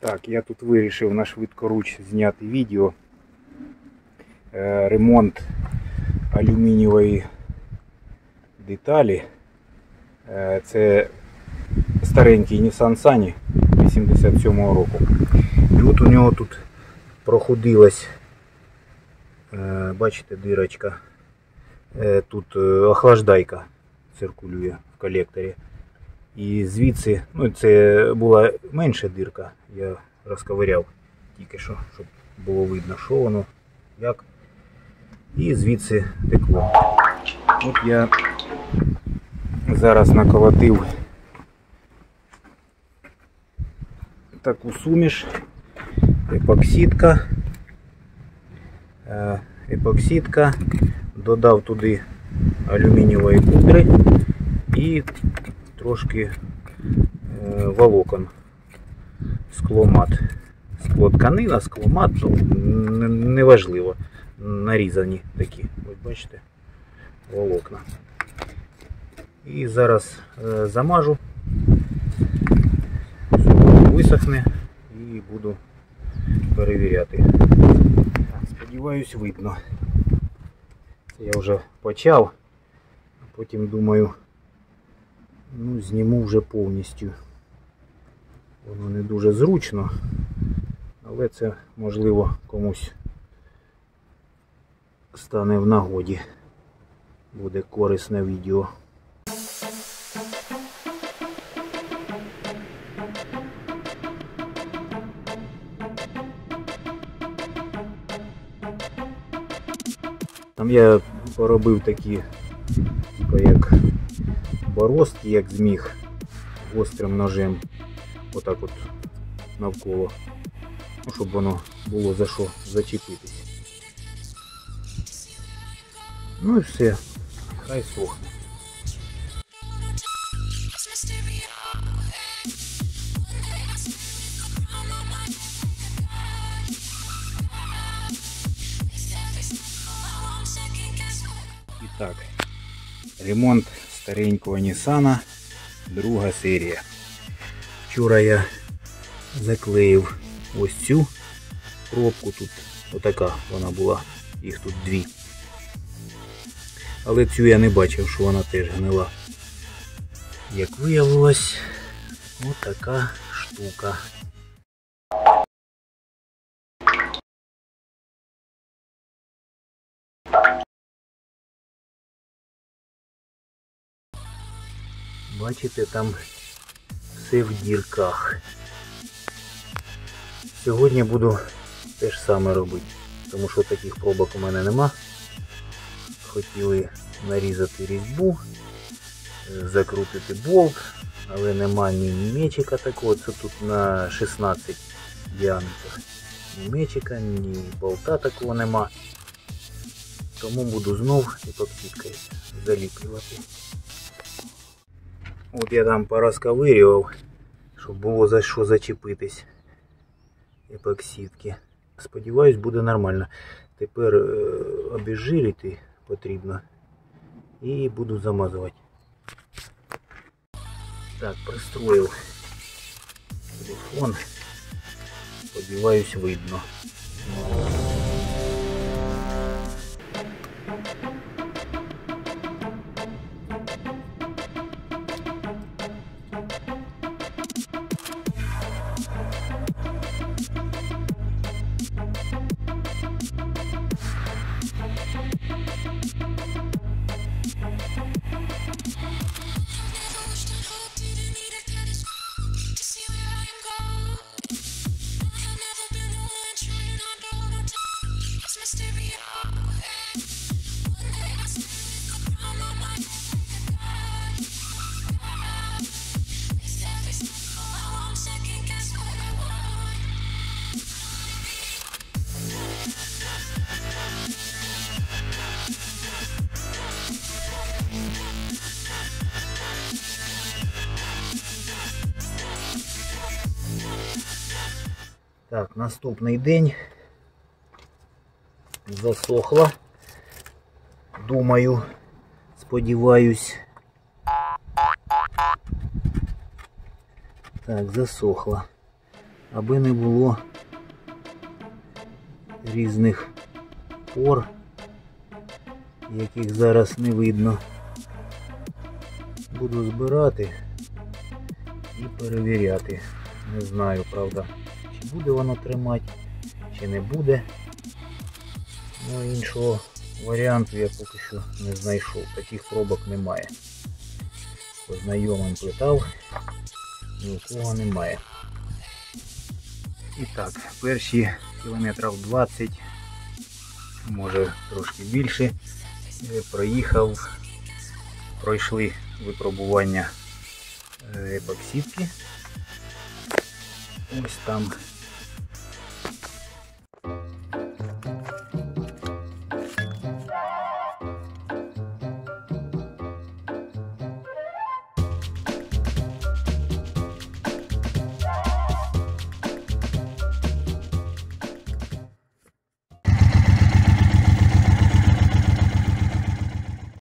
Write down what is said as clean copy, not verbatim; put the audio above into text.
Так, я тут вирішив на швидкоруч зняти відео. Ремонт алюмінієвої деталі. Це старенький Nissan Sunny 87-го року. І от у нього тут проходилась, бачите, дирочка. Тут охлаждайка циркулює в колекторі. І звідси, ну це була менша дирка, я розковиряв тільки що, щоб було видно, що воно, як. І звідси текло. От я зараз наколотив таку суміш, епоксидка, додав туди алюмінієвої пудри і трошки волокон, скломат. Склотканина, скломат, ну, неважливо, нарізані такі, ось бачите, волокна. І зараз замажу, висохне і буду перевіряти. Сподіваюсь, видно. Це я вже почав, а потім думаю, ну, зніму вже повністю. Воно не дуже зручно, але це, можливо, комусь стане в нагоді. Буде корисне відео. Там я поробив такі, як бороздки, як зміг, гострим ножем, отак от навколо, ну, щоб воно було за що зачепитись. Ну і все, хай сохне. І так, ремонт старенького Ніссана, друга серія. Вчора я заклеїв ось цю пробку, тут отака вона була, їх тут дві. Але цю я не бачив, що вона теж гнила. Як виявилось, отака штука. Бачите, там все в дірках. Сьогодні буду те ж саме робити, тому що таких пробок у мене нема. Хотіли нарізати різьбу, закрутити болт, але нема ні мечика такого, це тут на 16 діаметр. Ні мечика, ні болта такого нема. Тому буду знов епоксидкою заліплювати. От я там порозковирював, щоб було за що зачепитись епоксидки. Сподіваюсь, буде нормально. Тепер обезжирити потрібно і буду замазувати. Так, пристроїв телефон. Сподіваюсь, видно. Так, наступний день. Засохла. Думаю, сподіваюсь. Так, засохла. аби не було різних пор, яких зараз не видно. Буду збирати і перевіряти. Не знаю, правда, чи буде воно тримати, чи не буде. Ну, іншого варіанту я поки що не знайшов. Таких пробок немає. По знайомим питав, ні у кого немає. І так, перші кілометрів 20, може трошки більше, пройшли випробування епоксидки. Ось там